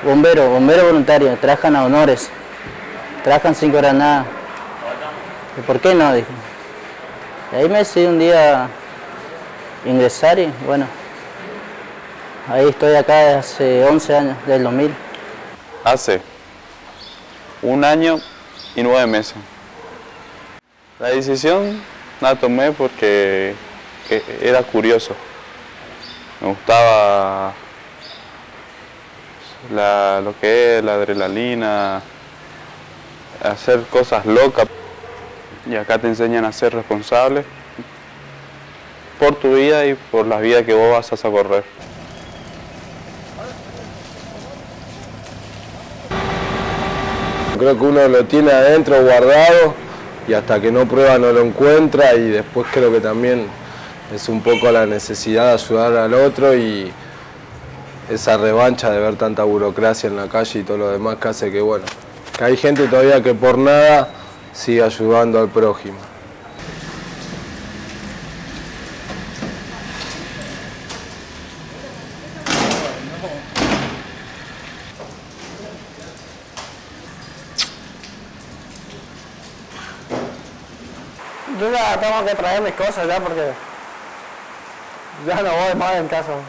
bombero voluntario, trabajan a honores, trabajan 5 horas nada. ¿Y por qué no? Dije. Y ahí me decidí un día ingresar y bueno, ahí estoy acá desde hace 11 años, del 2000. Hace 1 año y 9 meses. La decisión la tomé porque era curioso. Me gustaba lo que es la adrenalina, hacer cosas locas. Y acá te enseñan a ser responsable por tu vida y por las vidas que vos vas a socorrer. Creo que uno lo tiene adentro guardado y hasta que no prueba no lo encuentra, y después creo que también es un poco la necesidad de ayudar al otro y esa revancha de ver tanta burocracia en la calle y todo lo demás que hace que, bueno, que hay gente todavía que por nada sigue ayudando al prójimo. Yo ya tengo que traer mis cosas ya porque ya no voy más en casa.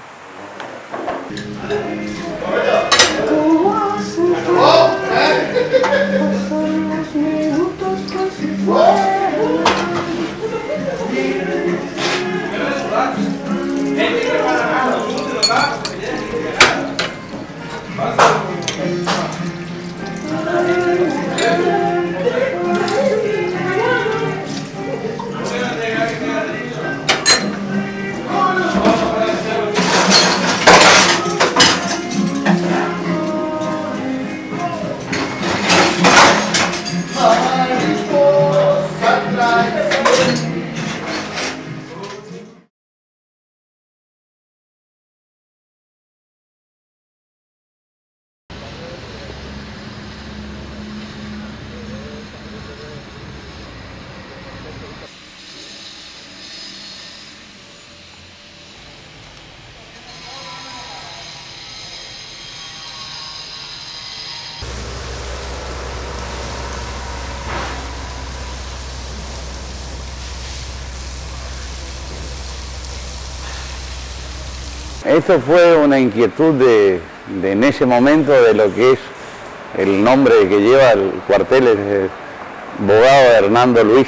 Esto fue una inquietud en ese momento de lo que es el nombre que lleva el cuartel, es el abogado Hernando Luis,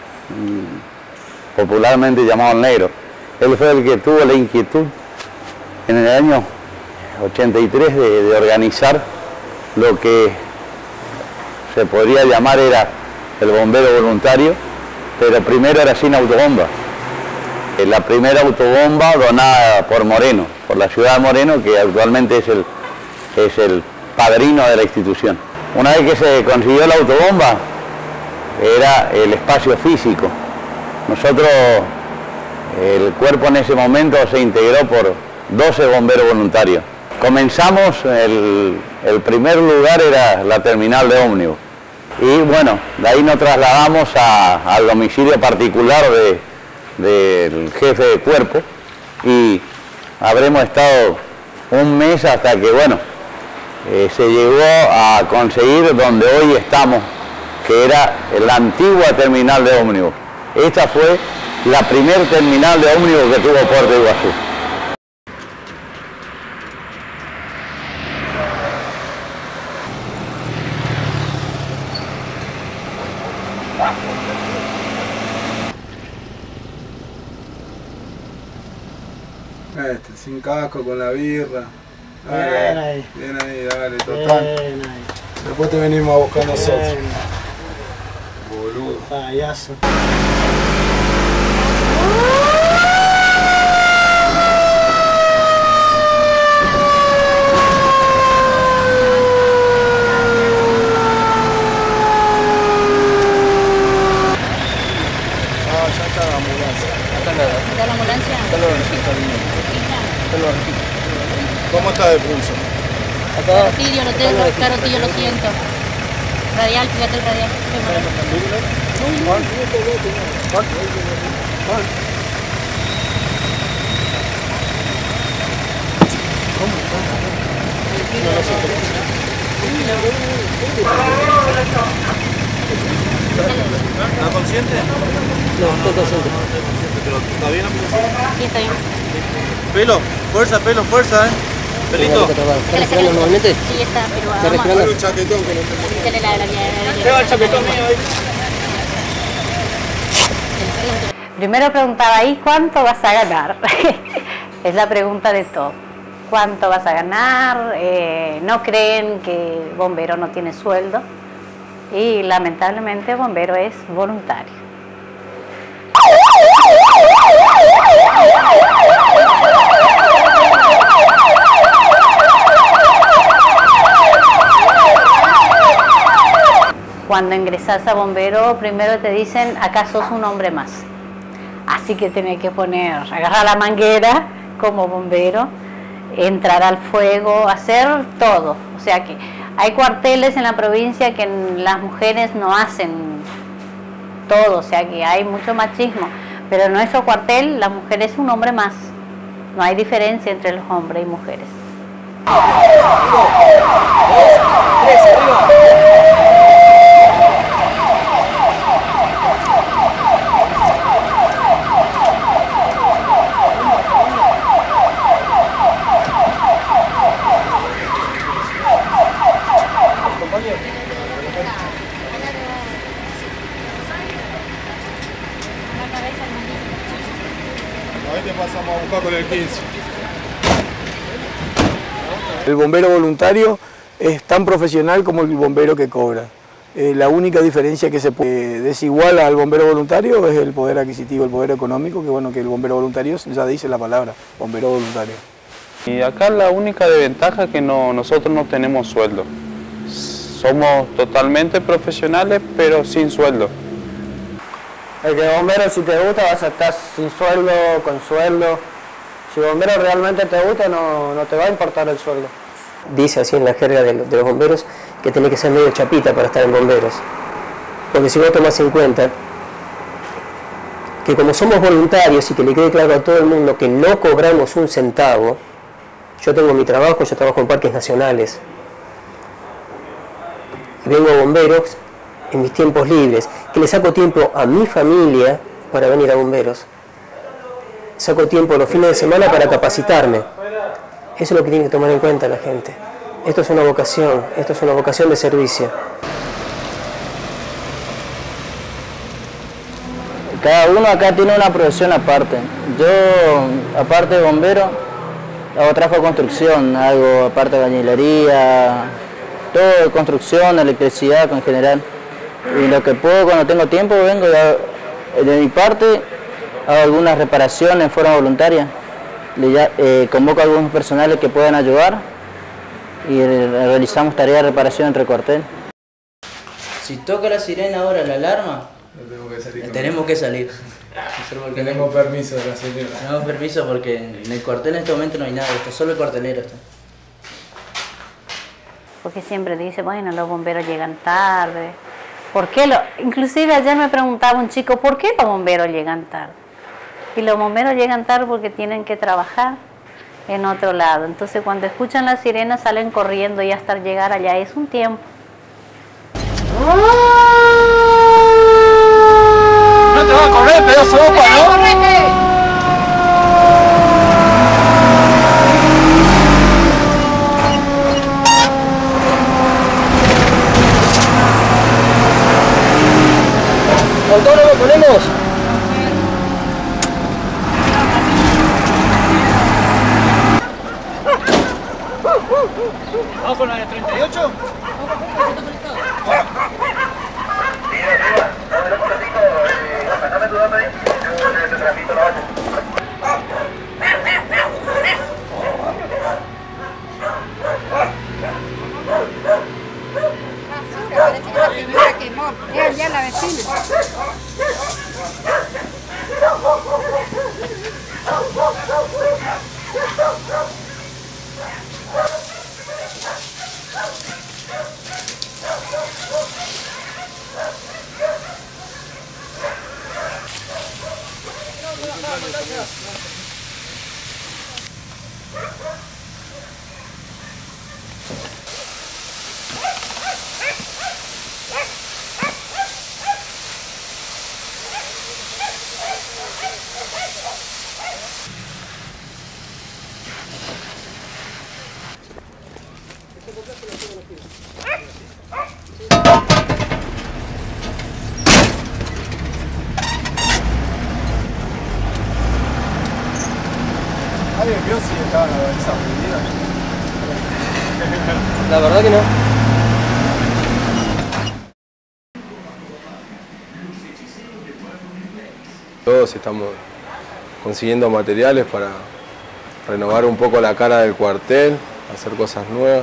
popularmente llamado el Negro. Él fue el que tuvo la inquietud en el año 83 de organizar lo que se podría llamar era el bombero voluntario, pero primero era sin autobomba. La primera autobomba donada por Moreno, por la ciudad de Moreno, que actualmente es el padrino de la institución. Una vez que se consiguió la autobomba, era el espacio físico. Nosotros, el cuerpo en ese momento se integró por 12 bomberos voluntarios. Comenzamos, el primer lugar era la terminal de ómnibus. Y bueno, de ahí nos trasladamos al domicilio particular del jefe de cuerpo y habremos estado 1 mes hasta que, bueno, se llegó a conseguir donde hoy estamos, que era la antigua terminal de ómnibus. Esta fue la primera terminal de ómnibus que tuvo Puerto Iguazú. Sin casco, con la birra. Bien ahí. Bien ahí, dale, total. Bien ahí. Después te venimos a buscar nosotros. Bien. Boludo. Payaso. Ya está la ambulancia. ¿Está la ambulancia? ¿Cómo está de pulso? Carotillo lo tengo, carotillo lo siento. Radial, fíjate el radial. ¿Está consciente? No, estoy consciente. Pero ¿está bien? Sí, está bien. Pelo, fuerza, Pelito. ¿Está respirando normalmente? Sí, está, pero ¿Está vamos respirando? Un chaquetón que no te a la Lleva el chaquetón mío ahí. Primero preguntaba ahí, ¿cuánto vas a ganar? Es la pregunta de todo. ¿Cuánto vas a ganar? No creen que bombero no tiene sueldo y lamentablemente bombero es voluntario. Cuando ingresas a bombero, primero te dicen, acá sos un hombre más. Así que tenés que agarrar la manguera como bombero, entrar al fuego, hacer todo. O sea que hay cuarteles en la provincia que las mujeres no hacen todo, o sea que hay mucho machismo. Pero en nuestro cuartel la mujer es un hombre más. No hay diferencia entre los hombres y mujeres. Ahí te pasamos a buscar con el 15. El bombero voluntario es tan profesional como el bombero que cobra. La única diferencia que se puede desigual al bombero voluntario es el poder adquisitivo, el poder económico, que bueno, que el bombero voluntario ya dice la palabra, bombero voluntario. Y acá la única desventaja es que nosotros no tenemos sueldo. Somos totalmente profesionales, pero sin sueldo. El que bombero, si te gusta, vas a estar sin sueldo, con sueldo. Si bombero realmente te gusta, no te va a importar el sueldo. Dice así en la jerga de los bomberos que tiene que ser medio chapita para estar en bomberos. Porque si vos tomás en cuenta que como somos voluntarios y que le quede claro a todo el mundo que no cobramos un centavo, yo tengo mi trabajo, yo trabajo en parques nacionales. Y vengo a bomberos en mis tiempos libres, que le saco tiempo a mi familia para venir a bomberos. Saco tiempo los fines de semana para capacitarme. Eso es lo que tiene que tomar en cuenta la gente. Esto es una vocación de servicio. Cada uno acá tiene una profesión aparte. Yo, aparte de bombero, hago trabajo de construcción, hago aparte de bañilería, todo de construcción, electricidad en general. Y lo que puedo, cuando tengo tiempo, vengo y de mi parte hago algunas reparaciones en forma voluntaria. Convoco a algunos personales que puedan ayudar y realizamos tareas de reparación entre cuartel. Si toca la sirena ahora, la alarma, tenemos que salir. Tenemos permiso de la señora. Tenemos permiso porque en el cuartel en este momento no hay nada, está solo el cuartelero. Porque siempre dice, bueno, los bomberos llegan tarde. ¿Por qué Inclusive ayer me preguntaba un chico, ¿por qué los bomberos llegan tarde? Y los bomberos llegan tarde porque tienen que trabajar en otro lado. Entonces cuando escuchan la sirena salen corriendo y hasta llegar allá es un tiempo. ¡No te vas a correr, pedazo de opa, no! ¡Correte! ¡Autónomo, ponemos! ¿Vamos con la de 38? Parece que la señora quemó. Ya la vecina. ¿Alguien vio si estaban esa medida? La verdad que no. Todos estamos consiguiendo materiales para renovar un poco la cara del cuartel, hacer cosas nuevas.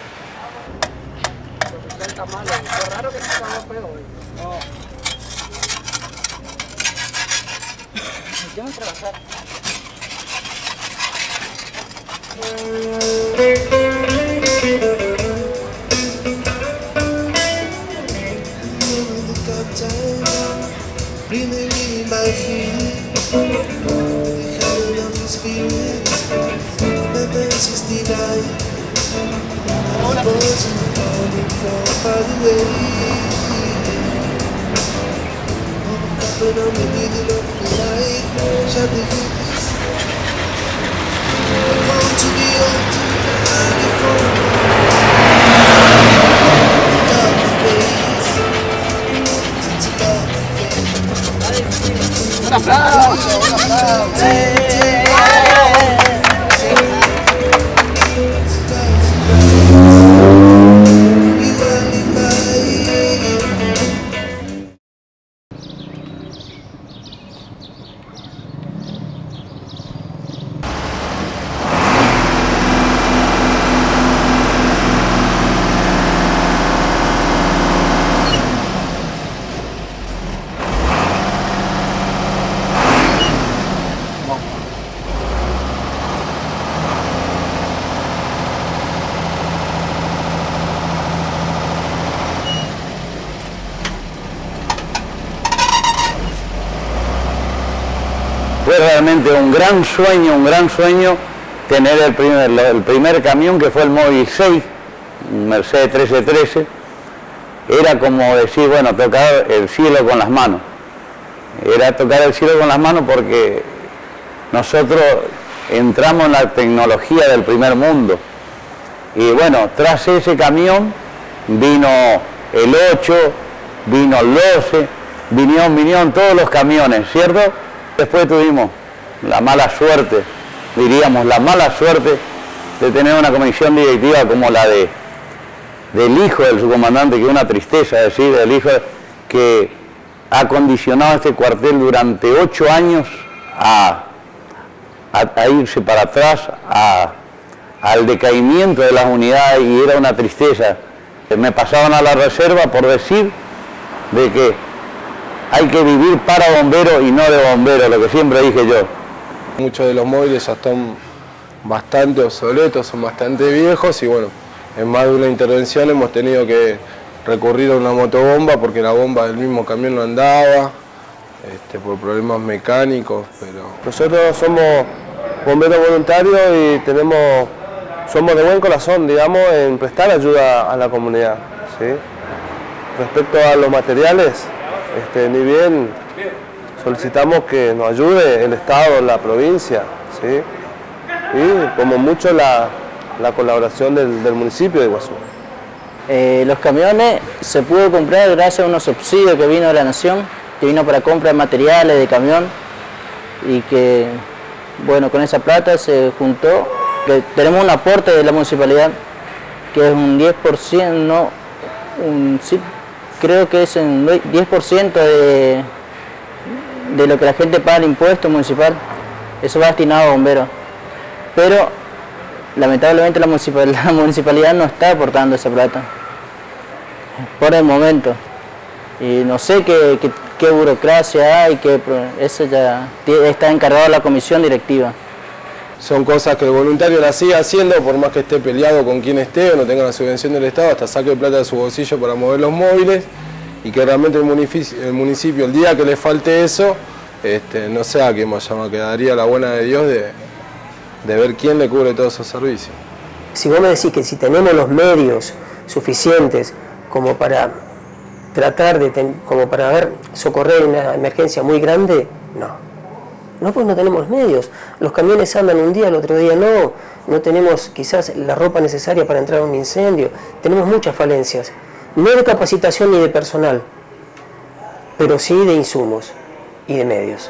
¡Un aplauso! ¡Un aplauso! Fue realmente un gran sueño tener el primer camión, que fue el Móvil 6, un Mercedes 1313. Era como decir, bueno, tocar el cielo con las manos. Era tocar el cielo con las manos porque nosotros entramos en la tecnología del primer mundo. Y bueno, tras ese camión vino el 8, vino el 12, vinieron todos los camiones, ¿cierto? Después tuvimos la mala suerte, diríamos la mala suerte de tener una comisión directiva como la del hijo del subcomandante, que es una tristeza decir, del hijo que ha condicionado este cuartel durante 8 años a irse para atrás, al decaimiento de las unidades, y era una tristeza. Me pasaban a la reserva por decir de que hay que vivir para bomberos y no de bomberos, lo que siempre dije yo. Muchos de los móviles ya están bastante obsoletos, son bastante viejos y bueno, en más de una intervención hemos tenido que recurrir a una motobomba porque la bomba del mismo camión no andaba, por problemas mecánicos, pero... Nosotros somos bomberos voluntarios y somos de buen corazón, digamos, en prestar ayuda a la comunidad, ¿sí? Respecto a los materiales, ni bien solicitamos que nos ayude el Estado, la provincia, ¿sí? Y como mucho la colaboración del municipio de Iguazú. Los camiones se pudo comprar gracias a unos subsidios que vino de la Nación, que vino para compra de materiales de camión, y que, bueno, con esa plata se juntó. Que tenemos un aporte de la municipalidad, que es un 10%, no, sí, creo que es un 10% de lo que la gente paga el impuesto municipal. Eso va destinado a bomberos. Pero lamentablemente la municipalidad no está aportando esa plata por el momento. Y no sé qué burocracia hay, eso ya está encargado la comisión directiva. Son cosas que el voluntario la sigue haciendo, por más que esté peleado con quien esté o no tenga la subvención del Estado, hasta saque plata de su bolsillo para mover los móviles, y que realmente el municipio, el día que le falte eso, no sé a qué más llama, quedaría la buena de Dios de ver quién le cubre todos esos servicios. Si vos me decís que si tenemos los medios suficientes como para tratar de, como para socorrer una emergencia muy grande, no. No, pues no tenemos medios. Los camiones andan un día, el otro día no. No tenemos quizás la ropa necesaria para entrar a un incendio. Tenemos muchas falencias. No de capacitación ni de personal, pero sí de insumos y de medios.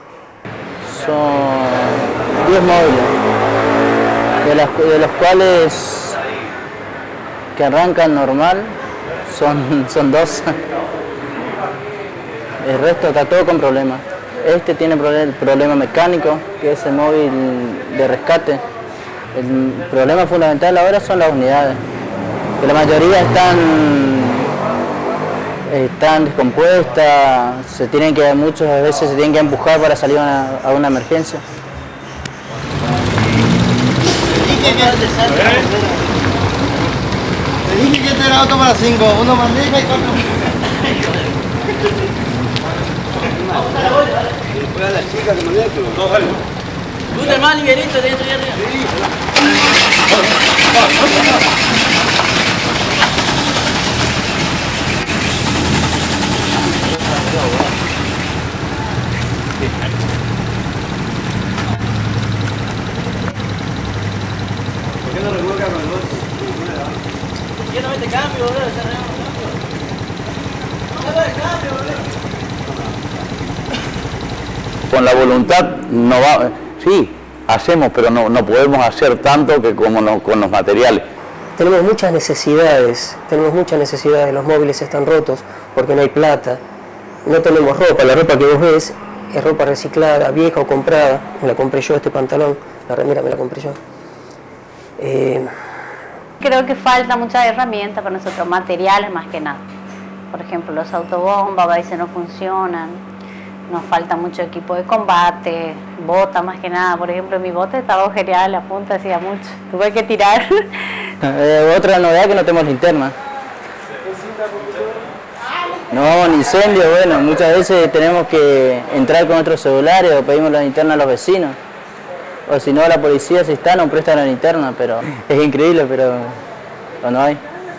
Son 10 móviles, de los cuales que arrancan normal son 2. El resto está todo con problemas. Este tiene problema mecánico, que es el móvil de rescate. El problema fundamental ahora son las unidades, que la mayoría están descompuestas, muchas veces se tienen que empujar para salir a una emergencia. Te dije que este era auto para 5, uno maneja y 4. Fue a la chica que maneja, no vale. Tú te más ligerito dentro y arriba. ¿Por qué no revuelca con el otro? Yo no mete cambio, boludo, se arregla el cambio. No me cambio, boludo. Con la voluntad no va, sí, hacemos, pero no podemos hacer tanto que como con los materiales. Tenemos muchas necesidades, los móviles están rotos porque no hay plata, no tenemos ropa, la ropa que vos ves es ropa reciclada, vieja o comprada, me la compré yo, este pantalón, la remera me la compré yo. Creo que falta muchas herramientas para nosotros, materiales más que nada. Por ejemplo, los autobombas a veces no funcionan. Nos falta mucho equipo de combate, botas más que nada. Por ejemplo, mi bote estaba agujereada, la punta hacía mucho. Tuve que tirar. Otra novedad que no tenemos linterna. No vamos a incendio, bueno, muchas veces tenemos que entrar con otros celulares o pedimos la linterna a los vecinos. O si no, la policía si está nos presta la linterna, pero es increíble, pero no hay.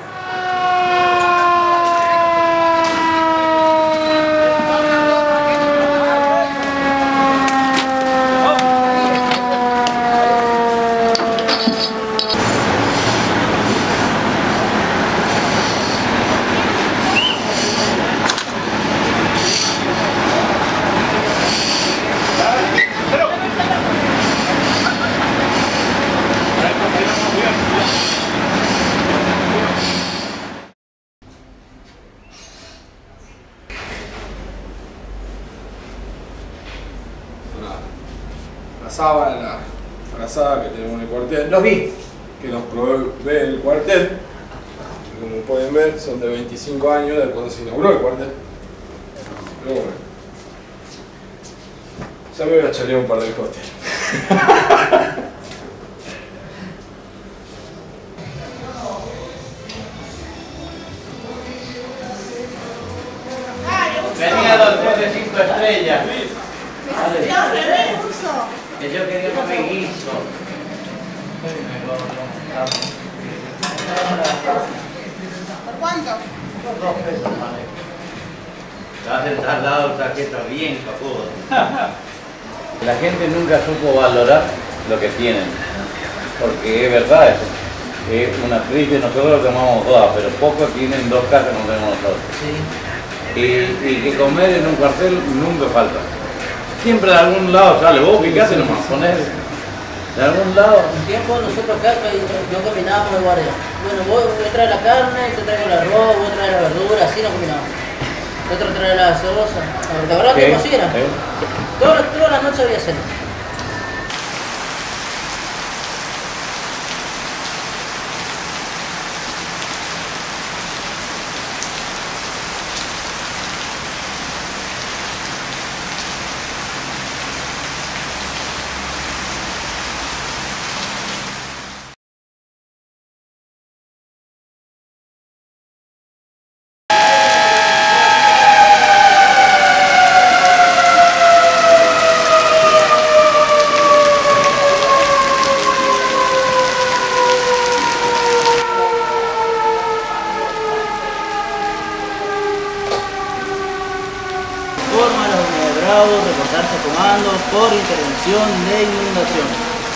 La sábana, la frazada que tenemos en el cuartel. Los vi. Que nos provee el cuartel. Como pueden ver, son de 25 años de cuando se inauguró el cuartel. Pero bueno. Ya me voy a chalear un par de costes. Venía 2 de 5 estrellas. Que yo quería comer guiso. ¿Por cuánto? 2 pesos, vale. Te vas a sentar dado tarjeta bien capudo. La gente nunca supo valorar lo que tienen, porque es verdad eso. Es una triste, nosotros lo tomamos todas, pero pocos tienen 2 casas como tenemos nosotros. Sí. Y que comer en un cuartel nunca falta. Siempre de algún lado sale, vos fíjate nomás, poner de algún lado. Un tiempo nosotros acá, yo caminábamos de guardia. Bueno, vos traes la carne, yo traigo el arroz, vos traes la verdura, así no caminábamos. Otro trae la gaseosa. ¿Te acordás que cocina? Todas las noches había cena. Bravo, reportarse comandos por intervención de inundación.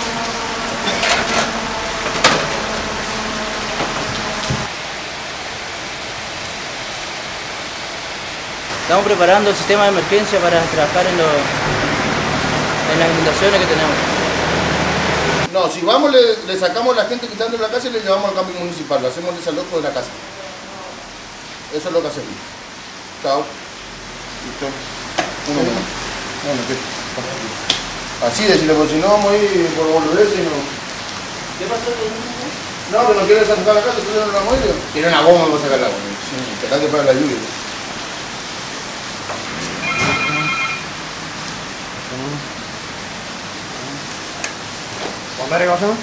Estamos preparando el sistema de emergencia para trabajar en las inundaciones que tenemos. No, si vamos le sacamos a la gente que está dentro de la casa y le llevamos al camping municipal, lo hacemos desalojo de la casa. Eso es lo que hacemos. Chao. Listo. Uno menos. Bueno, ¿qué? Así decirle, porque si no vamos a ir por boludez y no. ¿Qué pasó? No, que no quiere sacar la casa, entonces no la vamos a ir. Tiene una bomba para sacar el agua. Sí, esperate para la lluvia. ¿Bombero qué pasó?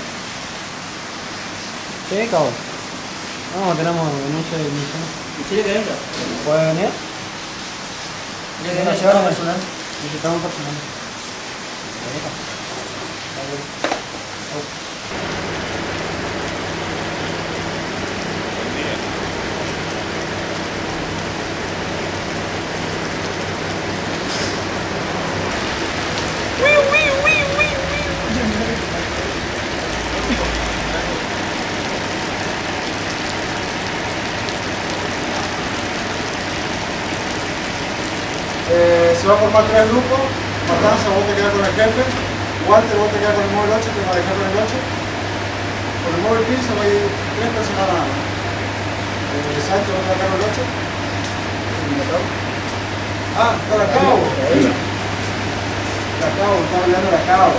Sí, cabrón. No, tenemos denuncia de ignición. ¿En serio que venga? ¿Puede venir? Necesitamos personal. Necesitamos personal. Se va a formar 3 grupos. Matanza, vos te quedas con el jefe. Walter, vos te quedas con el móvil 8, te vas a dejar con el 8. Por el móvil 15 va a ir 3 personas nada más. Sánchez, vos te vas a dejar con el 8. Ah, está la cabo. La cabo, está hablando de la cabo.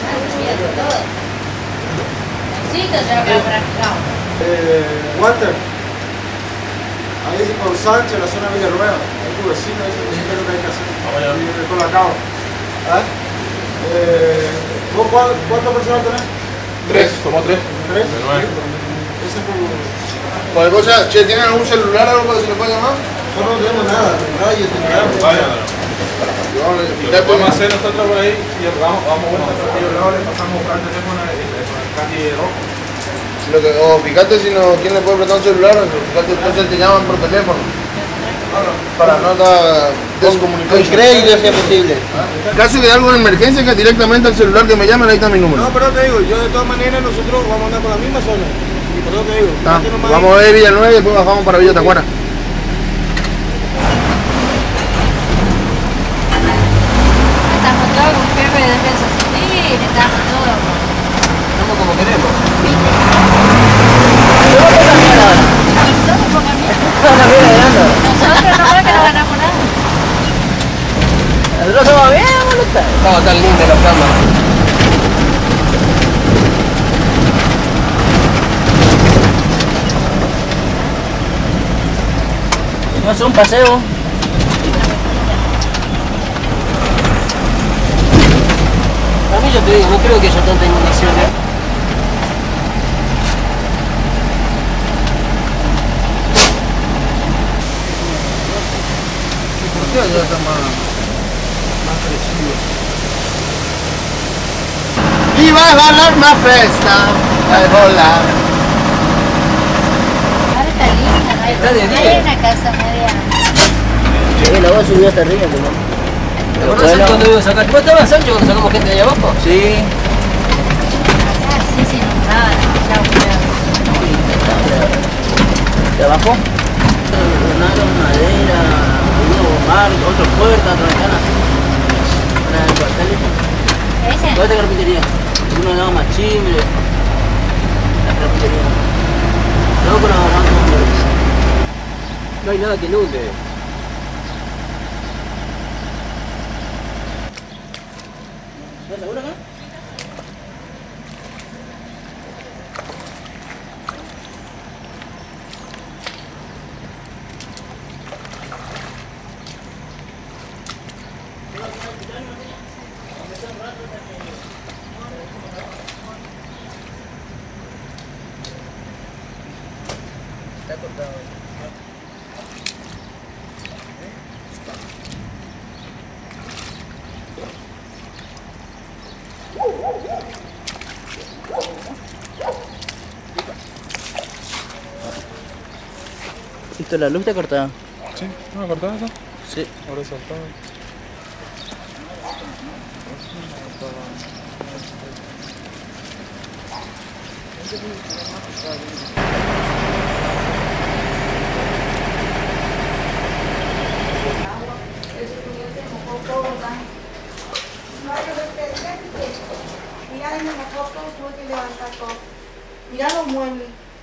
Necesito ya que para cabo. Walter, ahí por Sánchez, la zona de Villarrueda. Ahí tu vecino dice que es lo que hay que hacer. Con la cabo. ¿Ah? ¿Vos cuántas personas tenés? 3, somos 3. 3. De 9. Ese es por... Cualquier cosa, che, ¿tienen algún celular o algo para que se le pueda llamar? Nosotros no tenemos nada, radio, celular. Lo que podemos hacer nosotros por ahí, y vamos vuelta al partido lado, le pasamos a buscar el teléfono el Candy rojo. Fíjate si no, quién le puede prestar un celular, fíjate, entonces te llaman por teléfono. Para no estar descomunicado. Con crédito si es posible. En caso de algo de emergencia, que directamente al celular que me llamen, ahí está mi número. No, pero te digo, yo de todas maneras nosotros vamos a andar por la misma zona. Y por eso te digo, vamos a ver Villanueva y después bajamos para Villa Tacuara. Estamos todos con jefe de defensa civil, estamos todos. Estamos como queremos. Nosotros por camino. Nosotros no creo que no ganamos nada. Nosotros somos bien, boludo. Estamos tan lindos los cámaras. Vamos a hacer un paseo. A mí yo te digo, no creo que haya tanta inundación, ¿Por qué allá está más crecido? Y va a ganar una fiesta, al volar. Ahora está linda, no hay Está de día. Hay una casa media. Sí, la voz subió hasta arriba, ¿no? ¿Te acordás cuando íbamos a sacar? ¿Vos estabas, Sancho, cuando sacamos gente de allá abajo? Sí. Acá sí se inundaba demasiado cuidado. ¿De abajo? Donaron madera, unos marcos, otros puertas, otras ventanas. Para el cuartel. ¿Ese? Toda esta carpintería. Uno daba más chimbre. La carpintería. Luego con la barranca. No hay nada que inunde. ¿Estás seguro acá? Está cortado. ¿Listo? ¿La luz está cortada? Sí, ¿no me cortás eso? Sí. Ahora saltado. Mirá, en la foto tuve que levantar todo. Mirá los muebles.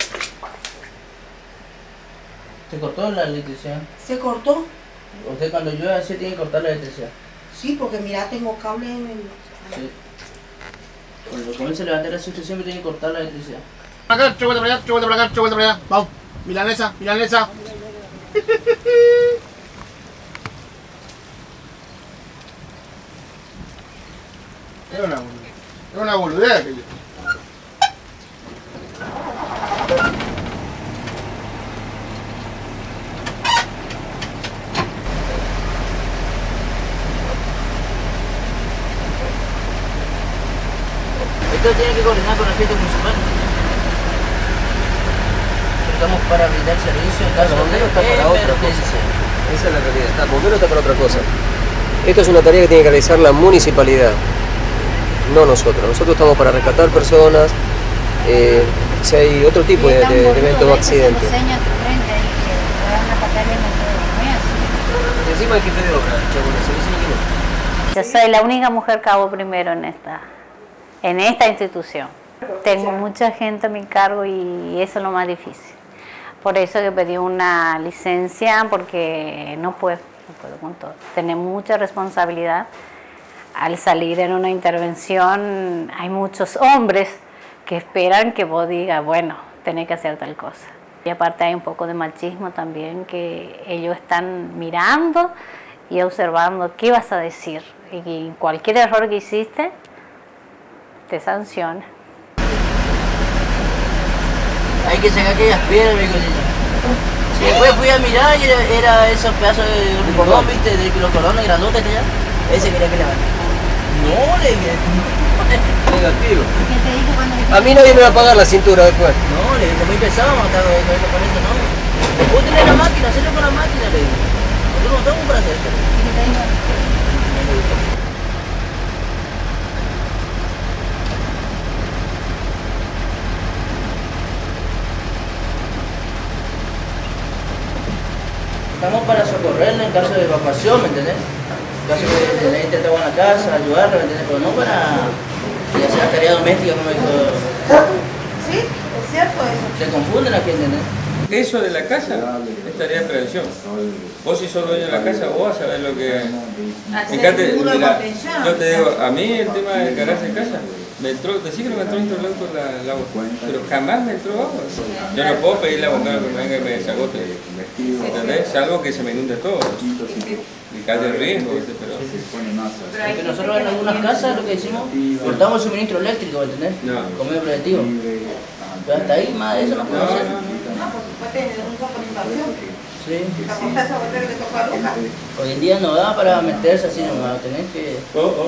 ¿Se cortó la electricidad? ¿Se cortó? Usted cuando llueve así tiene que cortar la electricidad. Sí, porque mirá, tengo cable en el... Sí. Cuando comienza a levantar así usted siempre tiene que cortar la electricidad. Acá, vuelta para allá, vuelta para acá, vuelta para allá. Vamos, milanesa, milanesa. Es una boludez aquello. Esto tiene que coordinar con la gente municipal. Estamos para brindar servicio en caso de bombero está para otra cosa. emergencia. Esa es la realidad. El bombero está para otra cosa. Esto es una tarea que tiene que realizar la municipalidad, no nosotros. Nosotros estamos para rescatar personas, si hay otro tipo de eventos o accidentes. Y encima el jefe de obra, Yo soy la única mujer cabo primero en esta institución. Tengo mucha gente a mi cargo y eso es lo más difícil. Por eso que pedí una licencia, porque no puedo con todo. Tenemos mucha responsabilidad. Al salir en una intervención hay muchos hombres que esperan que vos digas, bueno, tenés que hacer tal cosa. Y aparte hay un poco de machismo también, que ellos están mirando y observando qué vas a decir. Y cualquier error que hiciste, te sanciona. Hay que sacar aquellas piedras, mi cosita. Sí, después fui a mirar y era esos pedazos de cordón, ¿viste? De los cordones grandotes allá. Ese quería que levante. No, le dije. Negativo. A mí nadie me va a pagar la cintura después. No, le dije, muy pesado, matar con eso, no. Vos tenés la máquina, hacelo con la máquina, le dije. Nosotros no estamos para hacer eso. Estamos para socorrerle en caso de evacuación, ¿me entendés? En caso de tener intentado en la casa, ayudarle, ¿me entendés? Pero no para ya sea tarea doméstica, como dijo. Sí, es cierto eso. Se confunden aquí, ¿entendés? Eso de la casa es tarea de prevención. Vos si sos dueño de la casa, vos vas a saber lo que... Fíjate, mira, yo te digo, a mí el tema del garaje de casa, me entró, decí que no me entró intolado por el agua, pero jamás me entró agua. Yo no puedo pedirle a bombero que me venga y me desagote, ¿entendés? Salvo que se me inunde todo. Y cae el riesgo, pero... Porque nosotros en algunas casas lo que decimos, cortamos el suministro eléctrico, ¿entendés? Con medio preventivo. Pero hasta ahí más de eso no podemos hacer. No, porque después tenés un poco de invasión. Sí. La cosa va a tener que tocar loca. Hoy en día no da para meterse así nomás, tenés que...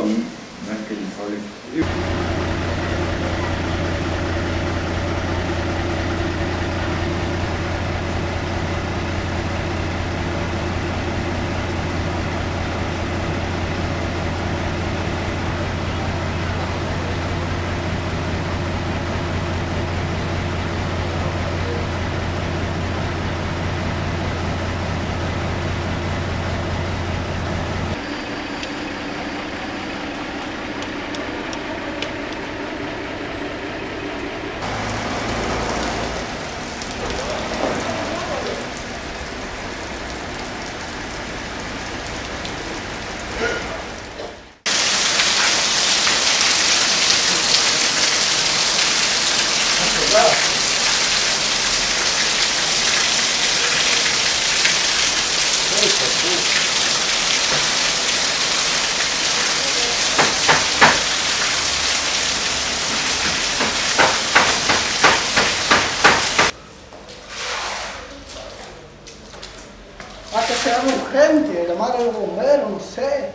Hasta que sea urgente, llamar a los bomberos, no sé.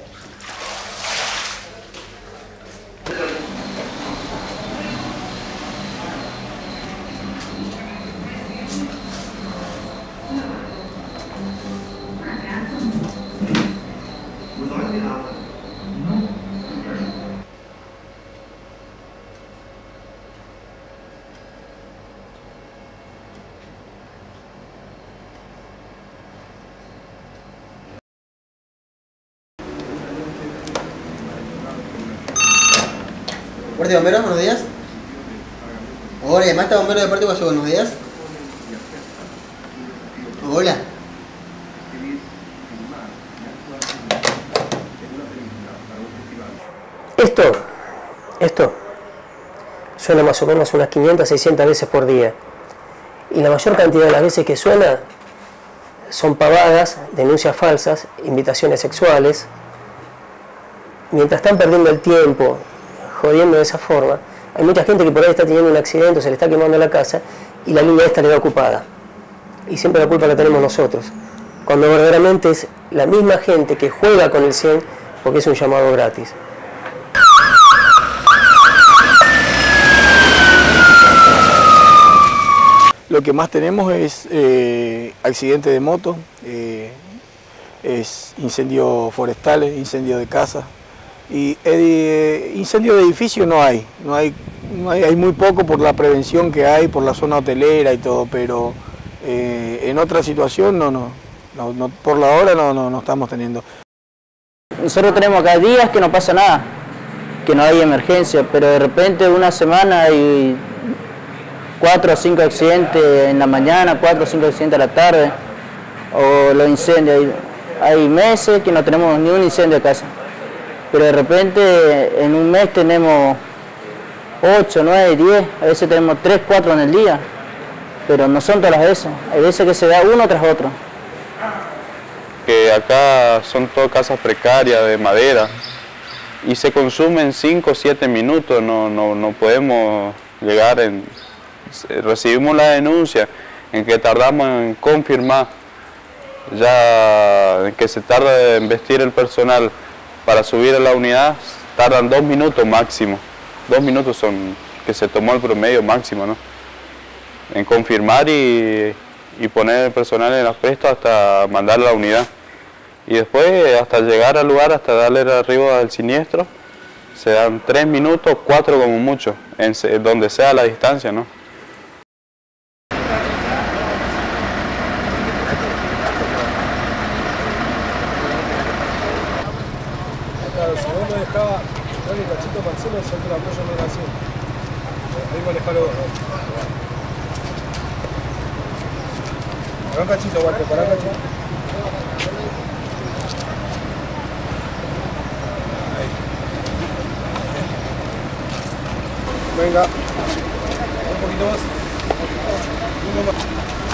¿Deporte de bomberos? Buenos días. Hola, ¿llamaste a bombero de Deporte Guazú? Buenos días. Hola. Esto suena más o menos unas 500, 600 veces por día. Y la mayor cantidad de las veces que suena son pavadas, denuncias falsas, invitaciones sexuales. Mientras están perdiendo el tiempo, jodiendo de esa forma, hay mucha gente que por ahí está teniendo un accidente, se le está quemando la casa y la línea esta le da ocupada. Y siempre la culpa la tenemos nosotros. Cuando verdaderamente es la misma gente que juega con el 100 porque es un llamado gratis. Lo que más tenemos es accidentes de moto, es incendios forestales, incendios de casa. Y incendios de edificios no hay muy poco por la prevención que hay, por la zona hotelera y todo, pero en otra situación no, por la hora no estamos teniendo. Nosotros tenemos acá días que no pasa nada, que no hay emergencia, pero de repente una semana hay 4 o 5 accidentes en la mañana, 4 o 5 accidentes a la tarde, o los incendios. Hay meses que no tenemos ni un incendio de casa, pero de repente en un mes tenemos 8, 9, 10, a veces tenemos 3, 4 en el día, pero no son todas las veces, hay veces que se da uno tras otro. Que acá son todas casas precarias de madera y se consumen 5 o 7 minutos, no podemos llegar en... Recibimos la denuncia en que tardamos en confirmar, ya en que se tarda en vestir el personal para subir a la unidad, tardan 2 minutos máximo. 2 minutos son que se tomó el promedio máximo, ¿no? En confirmar y poner el personal en las prestas hasta mandar a la unidad. Y después hasta llegar al lugar, hasta darle arriba al siniestro, se dan 3 minutos, 4 como mucho, en donde sea la distancia, ¿no? Si vos me dejabas darle un cachito para el cielo, yo te lo apoyo en la acción. Ahí manejalo vos. Para un cachito, Walter, para un cachito. Ahí. Venga. Un poquito más. Uno más.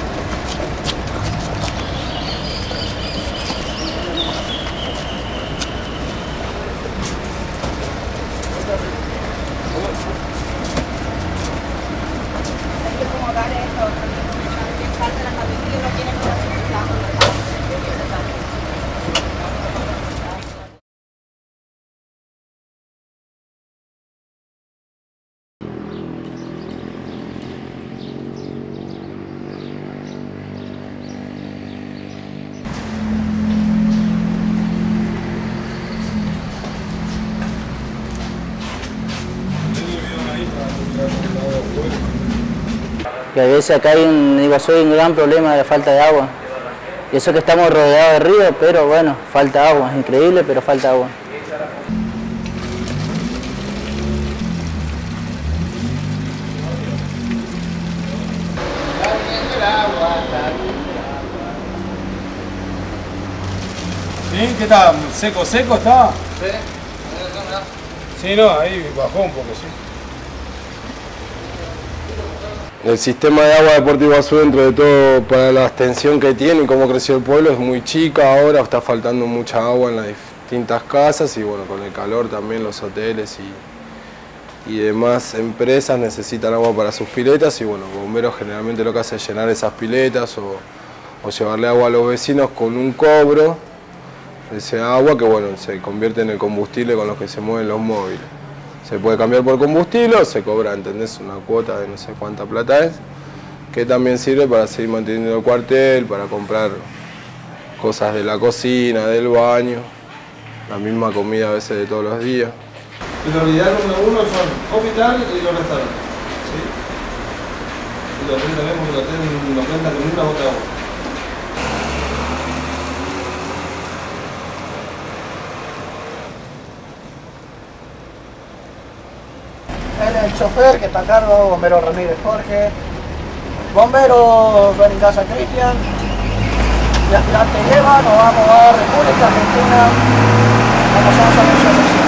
Y a veces acá hay un gran problema de falta de agua. Y eso que estamos rodeados de río, pero bueno, falta agua, es increíble, pero falta agua. ¿Sí? ¿Qué está? ¿Seco está? Sí, no, ahí bajó un poco, sí. El sistema de agua de Puerto Iguazú, dentro de todo, para la extensión que tiene y cómo creció el pueblo, es muy chica ahora, está faltando mucha agua en las distintas casas y bueno, con el calor también los hoteles y demás empresas necesitan agua para sus piletas y bueno, bomberos generalmente lo que hace es llenar esas piletas o llevarle agua a los vecinos con un cobro de ese agua que bueno, se convierte en el combustible con los que se mueven los móviles. Se puede cambiar por combustible o se cobra, ¿entendés? Una cuota de no sé cuánta plata es, que también sirve para seguir manteniendo el cuartel, para comprar cosas de la cocina, del baño, la misma comida a veces de todos los días. La prioridad número 1 son hospital y los restaurantes. ¿Sí? Y los hoteles tenemos el hotel nos cuenta con una gota de agua. Él es el chofer que está a cargo, bombero Ramírez Jorge. Bombero Benicasa Cristian. Y aspirante Eva, nos vamos a República Argentina. Vamos a hacer un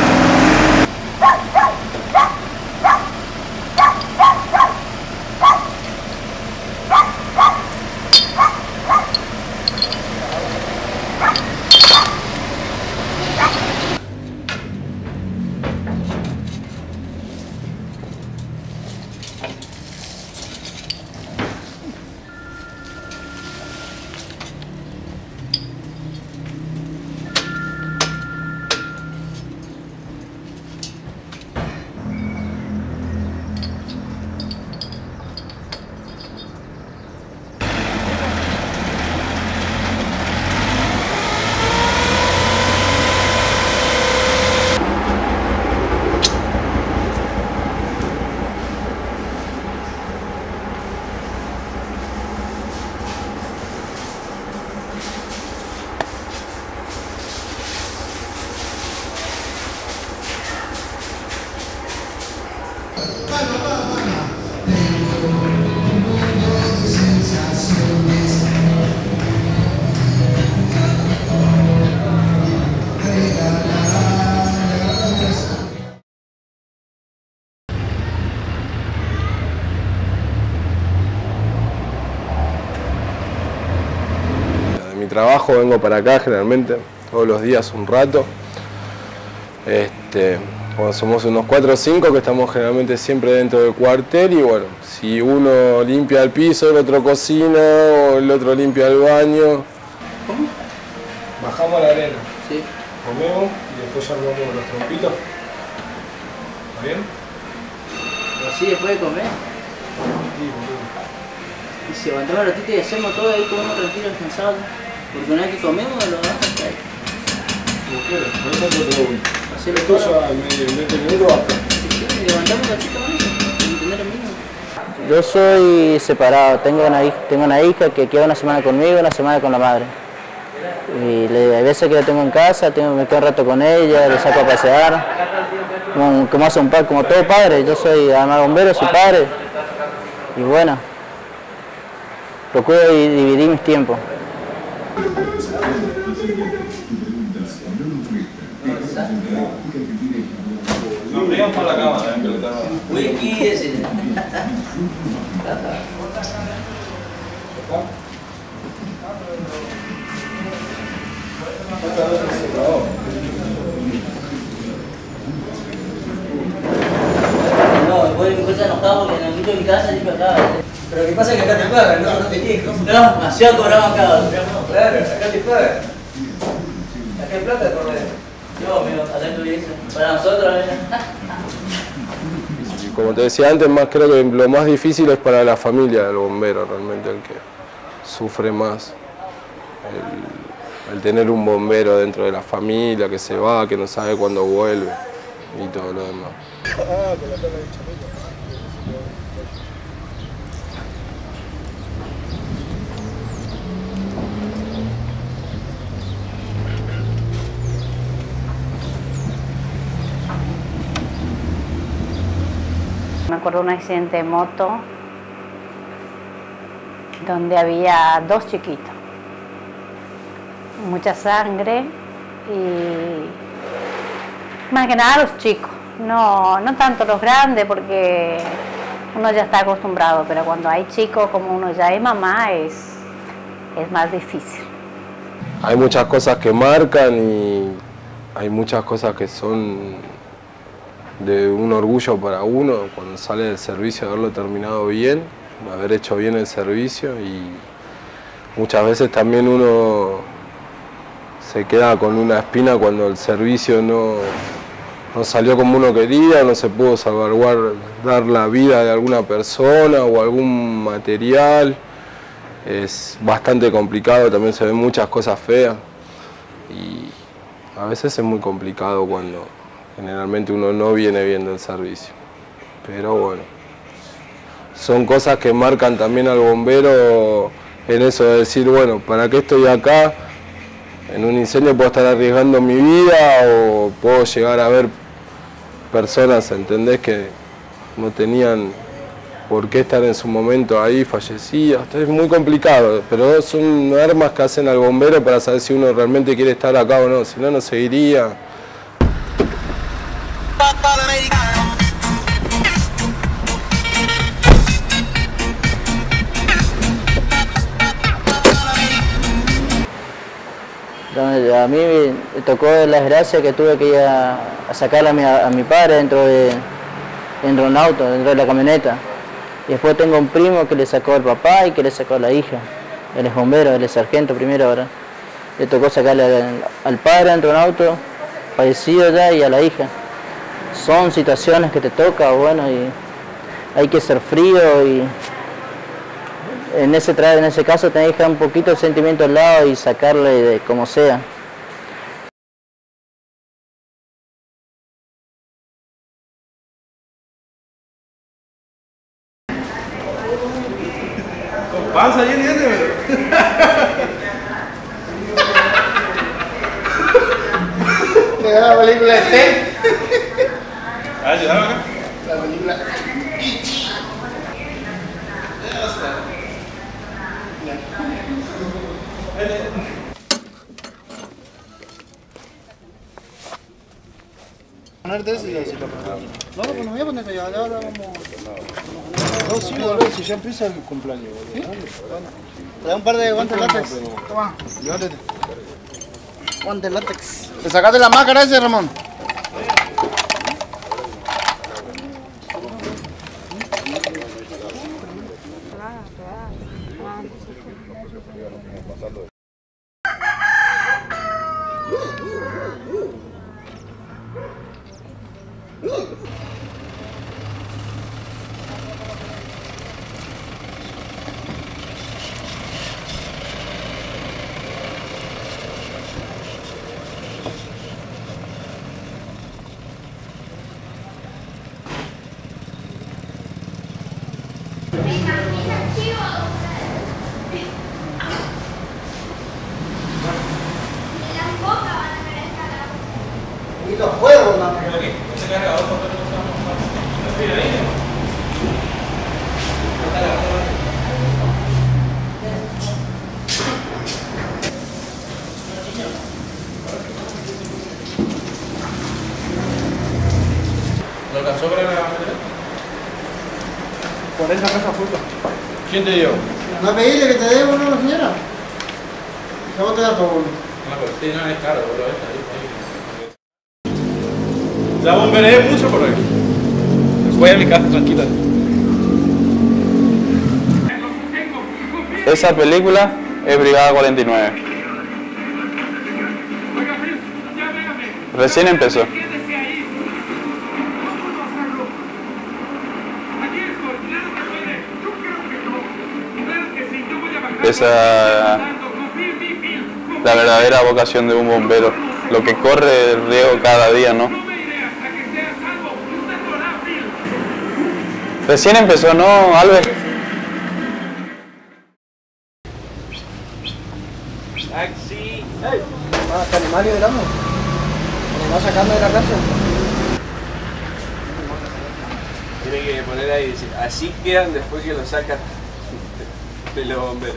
Trabajo, vengo para acá generalmente todos los días un rato. Bueno, somos unos 4 o 5 que estamos generalmente siempre dentro del cuartel y bueno, si uno limpia el piso, el otro cocina o el otro limpia el baño. ¿Cómo? Bajamos a la arena, sí. Comemos y después ya armamos los trompitos. ¿Está bien? Así después de comer. Y si levantamos el ratito y hacemos todo ahí, comemos tranquilo, descansados. Porque una vez que comemos lo vamos a hacer ahí. Como quieras, por eso te pregunto. Hacerlo Esto todo. ya en 20 minutos acá. Sí, levantamos el ratito con eso, entender el mínimo. Yo soy separado, tengo una hija que queda una semana conmigo y una semana con la madre. Y hay veces que la tengo en casa, me quedo un rato con ella, le saco a pasear. Como hace un padre, como todo padre, yo soy además bombero, soy padre. Y bueno, procuro dividir mis tiempos. Nos pegamos por la cámara, Wiki ese. No, después de mi cosa enojado porque en el de mi casa y para acá. Pero que pasa que acá te pagan, no te quejas. No, demasiado cobramos acá. Claro, acá te pagan. Acá hay plata por medio. No, amigo, adentro de eso. Para nosotros, Como te decía antes, creo que lo más difícil es para la familia del bombero, realmente el que sufre más. El tener un bombero dentro de la familia, que se va, que no sabe cuándo vuelve y todo lo demás. Me acuerdo de un accidente de moto donde había 2 chiquitos, mucha sangre y más que nada los chicos, no tanto los grandes porque uno ya está acostumbrado, pero cuando hay chicos como uno ya es mamá es más difícil. Hay muchas cosas que marcan y hay muchas cosas que son de un orgullo para uno cuando sale del servicio, haberlo terminado bien, haber hecho bien el servicio y muchas veces también uno se queda con una espina cuando el servicio no salió como uno quería, no se pudo salvaguardar la vida de alguna persona o algún material. Es bastante complicado, también se ven muchas cosas feas y a veces es muy complicado cuando generalmente uno no viene bien del servicio. Pero bueno, son cosas que marcan también al bombero en eso de decir, bueno, ¿para qué estoy acá? En un incendio puedo estar arriesgando mi vida o puedo llegar a ver personas, ¿entendés? Que no tenían por qué estar en su momento ahí fallecidos. Es muy complicado, pero son armas que hacen al bombero para saber si uno realmente quiere estar acá o no, si no, no seguiría. A mí me tocó la desgracia que tuve que ir a sacar a mi padre dentro de un auto, dentro de la camioneta. Y después tengo un primo que le sacó al papá y que le sacó a la hija. Él es bombero, él es sargento primero ahora. Le tocó sacarle al padre dentro de un auto, fallecido ya, y a la hija. Son situaciones que te toca, bueno, y hay que ser frío y en ese caso tenés que dejar un poquito el sentimiento al lado y sacarle de como sea. Con panza, Jenny, ¿Te da la película de T? Ayúdame acá. La película. Ponerte ese y así lo ponemos. No, pues no voy a poner que ya ahora vamos. No, sí, boludo, si ya empieza el cumpleaños, boludo. ¿Sí? Bueno. Trae un par de guantes látex. Toma, llévate. Guantes látex. ¿Te sacaste la máscara ese, Ramón? Y los fuegos, mamá. ¿Lo alcanzó para la batería? 40 casas frutas. ¿Quién te dio? ¿No a pedirle que te dé uno, señora? ¿Qué vos te das por uno? No, pero sí, no es caro, boludo. Ya bomberé mucho por hoy. Voy a mi casa tranquila. Esa película es Brigada 49. Recién empezó. Esa es la verdadera vocación de un bombero, lo que corre el riesgo cada día, ¿no? Recién empezó, ¿no, Albert? Taxi. Hey. ¿Te animás liberando? ¿Te animás sacando de la cárcel? Tiene que poner ahí, decir, así quedan después que lo sacan de los bomberos.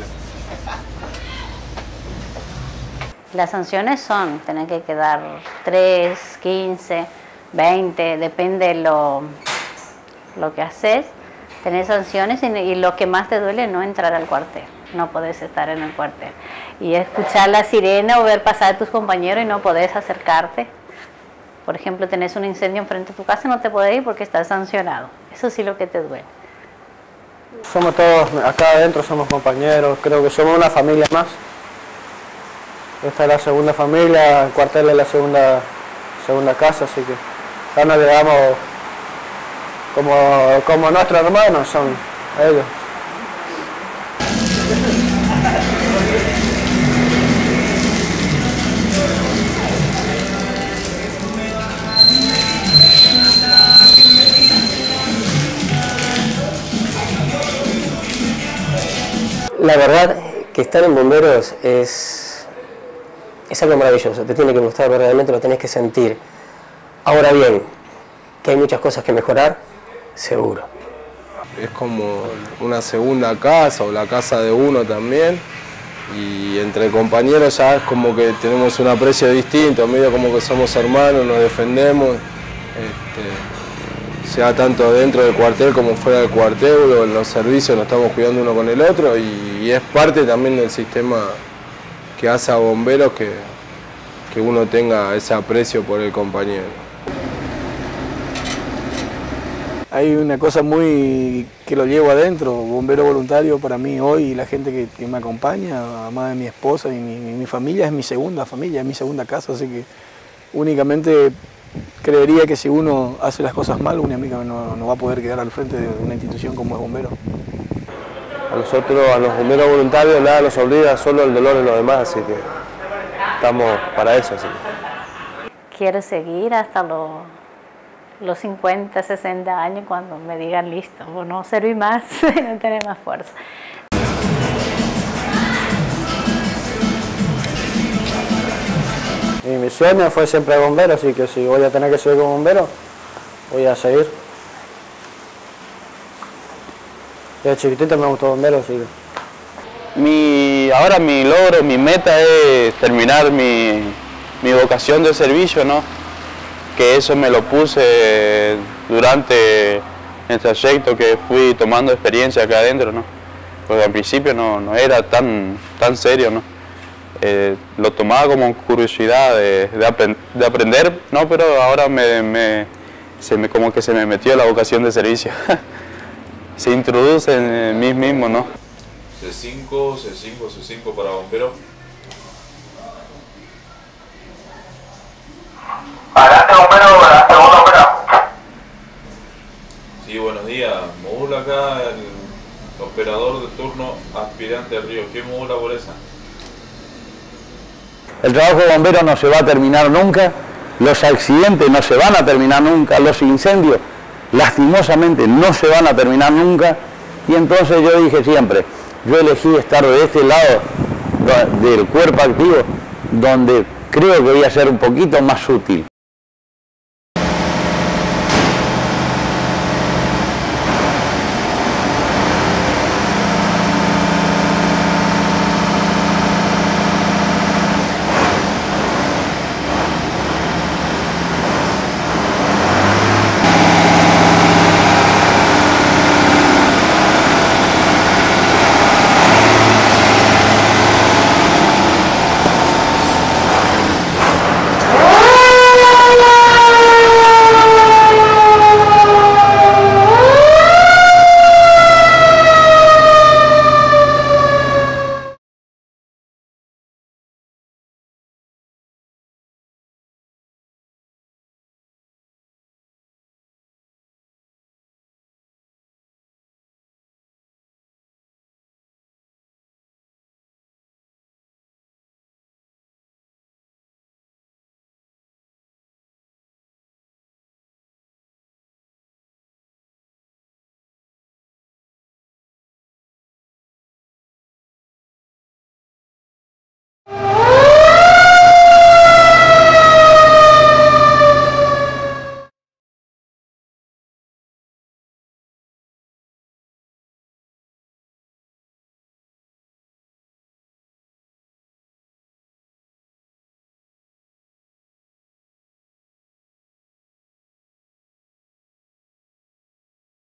Las sanciones son, tener que quedar 3, 15, 20, depende lo que haces. Tenés sanciones y lo que más te duele es no entrar al cuartel. No podés estar en el cuartel. Y escuchar la sirena o ver pasar a tus compañeros y no podés acercarte. Por ejemplo, tenés un incendio enfrente de tu casa y no te podés ir porque estás sancionado. Eso sí lo que te duele. Somos todos, acá adentro somos compañeros, creo que somos una familia más. Esta es la segunda familia, el cuartel es la segunda casa, así que ya nos llevamos como nuestros hermanos, son ellos. La verdad que estar en bomberos es algo maravilloso, te tiene que gustar verdaderamente, lo tenés que sentir. Ahora bien, que hay muchas cosas que mejorar, Seguro. Es como una segunda casa o la casa de uno también. Y entre compañeros ya es como que tenemos un aprecio distinto, medio como que somos hermanos, nos defendemos, sea tanto dentro del cuartel como fuera del cuartel, o en los servicios nos estamos cuidando uno con el otro y es parte también del sistema que hace a bomberos que uno tenga ese aprecio por el compañero. Hay una cosa muy que lo llevo adentro, bombero voluntario para mí hoy y la gente que me acompaña, además de mi esposa y mi familia, es mi segunda familia, es mi segunda casa, así que únicamente creería que si uno hace las cosas mal, únicamente no va a poder quedar al frente de una institución como es bombero. A nosotros, a los bomberos voluntarios, nada nos obliga, solo el dolor de los demás, así que estamos para eso. Así. Quiero seguir hasta los 50, 60 años cuando me digan listo, o no servir más, no tener más fuerza. Y mi sueño fue siempre bombero, así que si voy a tener que seguir como bombero, voy a seguir. Desde chiquitito me gustó bombero, así que... Ahora mi logro, mi meta es terminar mi vocación de servicio, ¿no? Que eso me lo puse durante el trayecto que fui tomando experiencia acá adentro, ¿no? Porque al principio no era tan serio, ¿no? Lo tomaba como curiosidad de aprender, ¿no? Pero ahora como que se me metió la vocación de servicio. Se introduce en mí mismo, ¿no? C5 para bombero. Adelante, bombero, adelante, bombero. Sí, buenos días. Modula acá el operador de turno aspirante al río. ¿Qué modula por esa? El trabajo de bombero no se va a terminar nunca, los accidentes no se van a terminar nunca, los incendios lastimosamente no se van a terminar nunca, y entonces yo dije siempre, yo elegí estar de este lado del cuerpo activo, donde creo que voy a ser un poquito más útil.